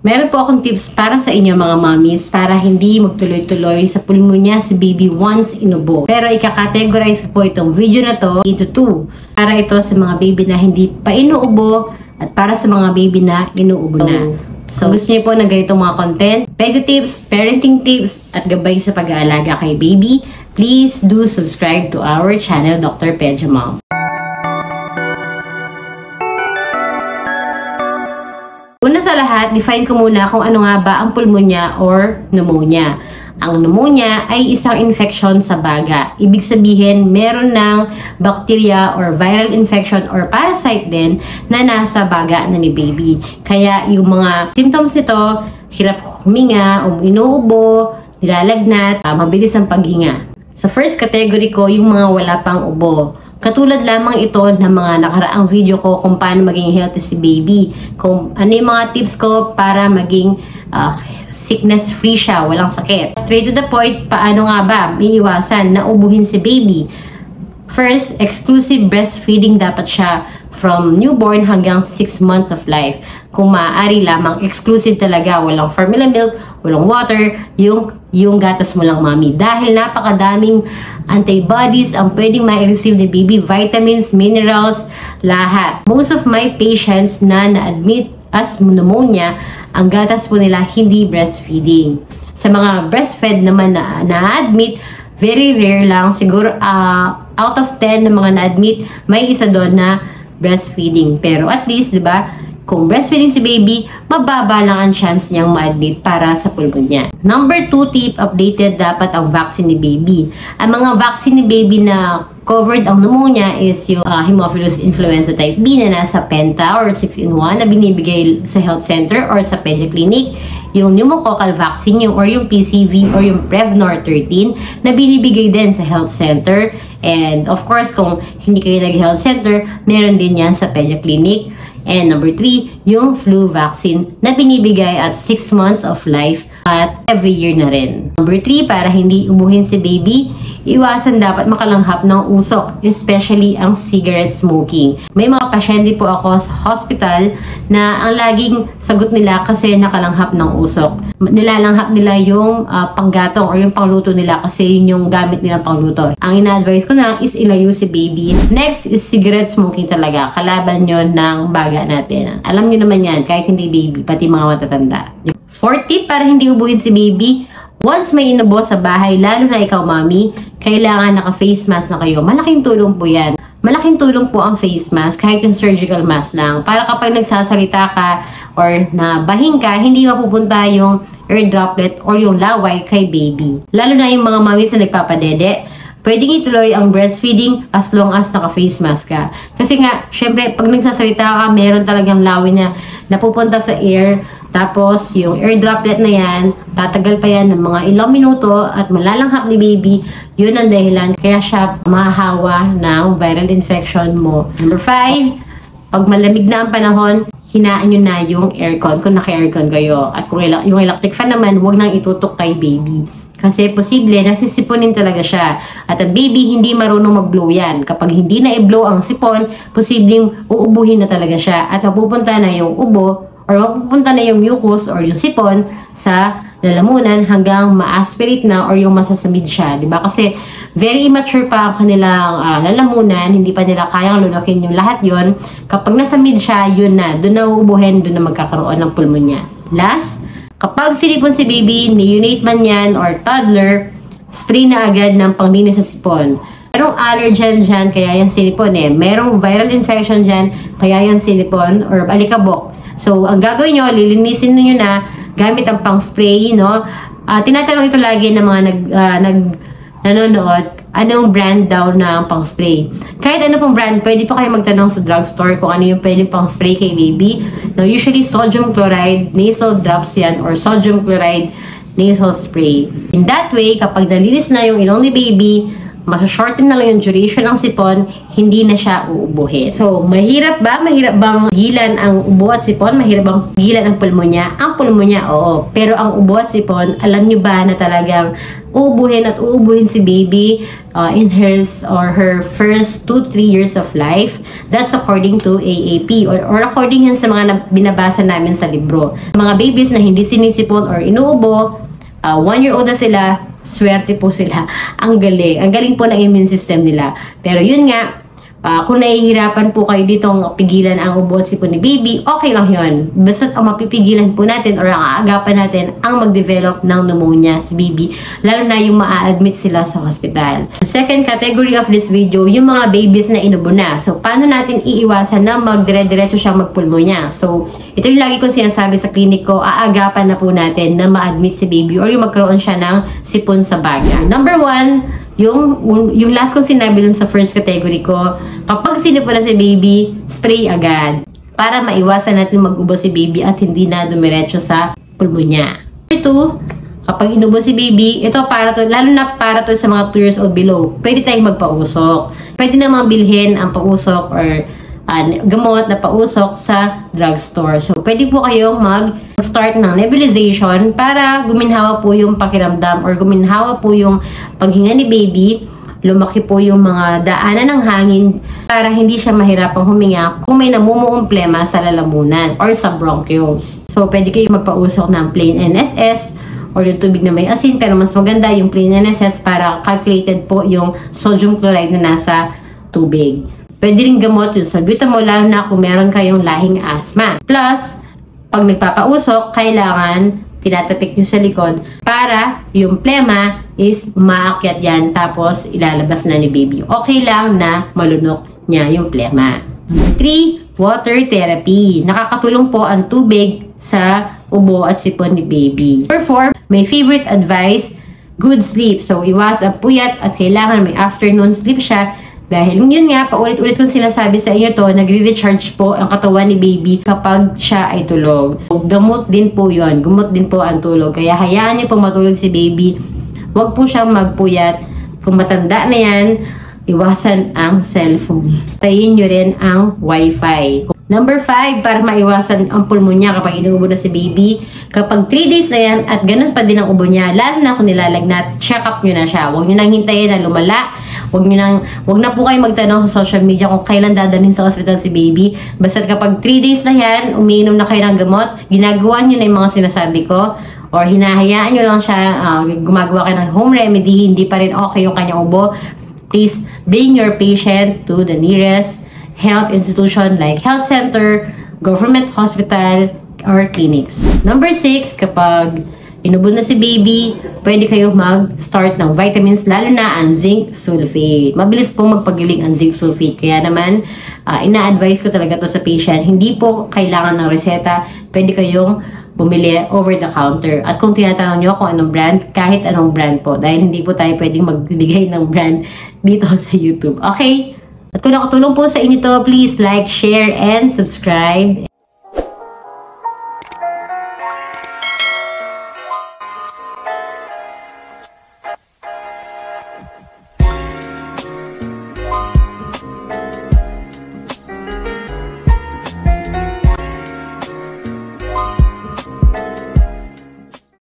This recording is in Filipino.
Meron po akong tips para sa inyo mga mommies para hindi magtuloy-tuloy sa pulmonya si baby once inubo. Pero ika-categorize ko po itong video na to into 2. Para ito sa mga baby na hindi pa inuubo at para sa mga baby na inuubo na. So gusto niyo po ng ganitong mga content, pego tips, parenting tips, at gabay sa pag-aalaga kay baby, please do subscribe to our channel, Dr. Pedja Mom. Una sa lahat, define ko muna kung ano nga ba ang pulmonya or pneumonia. Ang pneumonia ay isang infection sa baga. Ibig sabihin, meron ng bacteria or viral infection or parasite din na nasa baga na ni baby. Kaya yung mga symptoms nito, hirap huminga, inuubo, nilalagnat, mabilis ang paghinga. Sa first category ko, yung mga wala pang ubo. Katulad lamang ito ng mga nakaraang video ko kung paano maging healthy si baby. Kung ano yung mga tips ko para maging sickness-free siya, walang sakit. Straight to the point, paano nga ba iiwasan na ubuhin si baby? First, exclusive breastfeeding dapat siya from newborn hanggang 6 months of life. Kung maaari lamang, exclusive talaga. Walang formula milk, walang water, yung gatas mo lang, mami. Dahil napakadaming antibodies ang pwedeng ma-receive ni baby, vitamins, minerals, lahat. Most of my patients na na-admit as pneumonia, ang gatas po nila hindi breastfeeding. Sa mga breastfed naman na na-admit, very rare lang. Siguro out of 10 na mga na-admit, may isa doon na breastfeeding. Pero at least, di ba, kung breastfeeding si baby, mababa lang ang chance niyang ma-admit para sa pulmonya. Number 2 tip, updated dapat ang vaccine ni baby. Ang mga vaccine ni baby na covered ang pneumonia is yung Haemophilus influenza type B na nasa Penta or 6-in-1 na binibigay sa health center or sa Pedia Clinic. Yung pneumococcal vaccine or yung PCV or yung Prevnar 13 na binibigay din sa health center. And of course, kung hindi kayo nag-health center, meron din yan sa Pedia Clinic. And number 3, yung flu vaccine na binibigay at 6 months of life at every year na rin. Number 3, para hindi ubuhin si baby, iwasan dapat makalanghap ng usok, especially ang cigarette smoking. May mga pasyente po ako sa hospital na ang laging sagot nila kasi nakalanghap ng usok. Nilalanghap nila yung panggatong or yung pangluto nila kasi yun yung gamit nilang pangluto. Ang ina-advise ko na is ilayo si baby. Next is cigarette smoking talaga. Kalaban yun ng baga natin. Alam nyo naman yan, kahit hindi baby, pati mga matatanda. Fourth tip, para hindi ubuhin si baby, once may inubo sa bahay, lalo na ikaw mami, kailangan naka-face mask na kayo. Malaking tulong po yan. Malaking tulong po ang face mask, kahit yung surgical mask lang. Para kapag nagsasalita ka or nabahin ka, hindi mapupunta yung air droplet or yung laway kay baby. Lalo na yung mga mami na nagpapadede, pwedeng ituloy ang breastfeeding as long as naka-face mask ka. Kasi nga, syempre, pag nagsasalita ka, meron talagang laway na napupunta sa air. Tapos, yung air droplet na yan, tatagal pa yan ng mga ilang minuto at malalanghap ni baby. Yun ang dahilan kaya siya mahahawa ng viral infection mo. Number 5, pag malamig na ang panahon, hinaan nyo na yung aircon kung naka-aircon kayo. At kung yung electric fan naman, huwag nang itutok kay baby. Kasi posible, nasisiponin talaga siya. At ang baby, hindi marunong mag-blow yan. Kapag hindi na i-blow ang sipon, posibleng uubuhin na talaga siya. At mapupunta na yung ubo or mapupunta na yung mucus or yung sipon sa lalamunan hanggang ma-aspirate na or yung masasamid siya. Diba? Kasi very immature pa ang kanilang lalamunan. Hindi pa nila kayang lunukin yung lahat yon. Kapag nasamid siya, yun na. Doon na uubuhin, doon na magkakaroon ng pulmonya. Last, kapag sinipon si baby, neonate man yan or toddler, spray na agad ng panglinis sa sipon. Merong allergen dyan, kaya yan sinipon eh. Merong viral infection dyan, kaya yan sinipon or alikabok. So, ang gagawin nyo, lilinisin nyo na gamit ang pang-spray, no? Tinatanong ito lagi ng mga nanonood, anong brand daw na pang-spray. Kahit ano pong brand, pwede pa kayo magtanong sa drugstore kung ano yung pwede pang-spray kay baby. Now, usually, sodium chloride, nasal drops yan, or sodium chloride, nasal spray. In that way, kapag nalinis na yung ilong ni baby, mas-shorten na lang yung duration ng sipon, hindi na siya uubuhin. So, mahirap ba? Mahirap bang pigilan ang ubo at sipon? Mahirap bang pigilan ang pulmonya? Ang pulmonya, oo. Pero ang ubo at sipon, alam nyo ba na talagang uubuhin at uubuhin si baby in his or her first 2-3 years of life? That's according to AAP or according yan sa mga binabasa namin sa libro. Mga babies na hindi sinisipon or inuubo, 1-year-old na sila, swerte po sila. Ang galing. Ang galing po ng immune system nila. Pero yun nga, kung nahihirapan po kayo ditong pigilan ang ubo at sipon ni baby, okay lang yun. Basta't ang mapipigilan po natin or ang aagapan natin ang mag-develop ng pneumonia si baby, lalo na yung maa-admit sila sa hospital. Second category of this video, yung mga babies na inubo na. So, paano natin iiwasan na magdire-diretso siyang magpulmonya? So, ito yung lagi kong sinasabi sa klinik ko, aagapan na po natin na ma-admit si baby or yung magkaroon siya ng sipon sa baga. Number 1, yung last kong sinabi dun sa first category ko, kapag sinipon na si baby, spray agad para maiwasan natin mag-ubo si baby at hindi na dumiretso sa pulmonya. Number 2, kapag inubo si baby, ito para to, lalo na para to sa mga 2 years old below, pwede tayong magpausok. Pwede namang bilhin ang pausok or gamot na pausok sa drugstore. So, pwede po kayong mag-start ng nebulization para guminhawa po yung pakiramdam or guminhawa po yung paghinga ni baby, lumaki po yung mga daanan ng hangin para hindi siya mahirapang huminga kung may namumuong plema sa lalamunan or sa bronchioles. So, pwede kayong magpausok ng plain NSS or yung tubig na may asin, pero mas maganda yung plain NSS para calculated po yung sodium chloride na nasa tubig. Pwede rin gamot yung salbutamol, lalo na kung meron kayong lahing asthma. Plus, pag nagpapausok, kailangan tinatapik nyo sa likod para yung plema is maakyat yan tapos ilalabas na ni baby. Okay lang na malunok niya yung plema. 3, water therapy. Nakakatulong po ang tubig sa ubo at sipon ni baby. Number 4, my favorite advice, good sleep. So, iwas ang puyat at kailangan may afternoon sleep siya. Dahil yun nga, paulit-ulit kong sinasabi sa inyo to, nagre-recharge po ang katawan ni baby kapag siya ay tulog. So, gamot din po yun. Gamot din po ang tulog. Kaya hayaan niyo po matulog si baby. Huwag po siyang magpuyat. Kung matanda na yan, iwasan ang cellphone. Tayin nyo rin ang wifi. Number 5, para maiwasan ang pulmonya kapag inuubo na si baby, kapag 3 days na yan at ganun pa din ang ubo niya, lalo na kung nilalagnat, check up nyo na siya. Huwag nyo nang hintayin na lumala. Huwag na po kayo magtanong sa social media kung kailan dadalhin sa hospital si baby. Basta kapag 3 days na yan, umiinom na kayo ng gamot, ginagawa nyo na yung mga sinasabi ko, or hinahayaan nyo lang siya, gumagawa kayo ng home remedy, hindi pa rin okay yung kanyang ubo, please bring your patient to the nearest health institution like health center, government hospital, or clinics. Number 6, kapag inubo na si baby, pwede kayo mag-start ng vitamins, lalo na ang zinc sulfate. Mabilis po magpagaling ang zinc sulfate. Kaya naman, ina-advise ko talaga to sa patient. Hindi po kailangan ng reseta. Pwede kayong bumili over the counter. At kung tinatanong nyo kung anong brand, kahit anong brand po. Dahil hindi po tayo pwedeng magbigay ng brand dito sa YouTube. Okay? At kung nakatulong po sa inyo to, please like, share, and subscribe.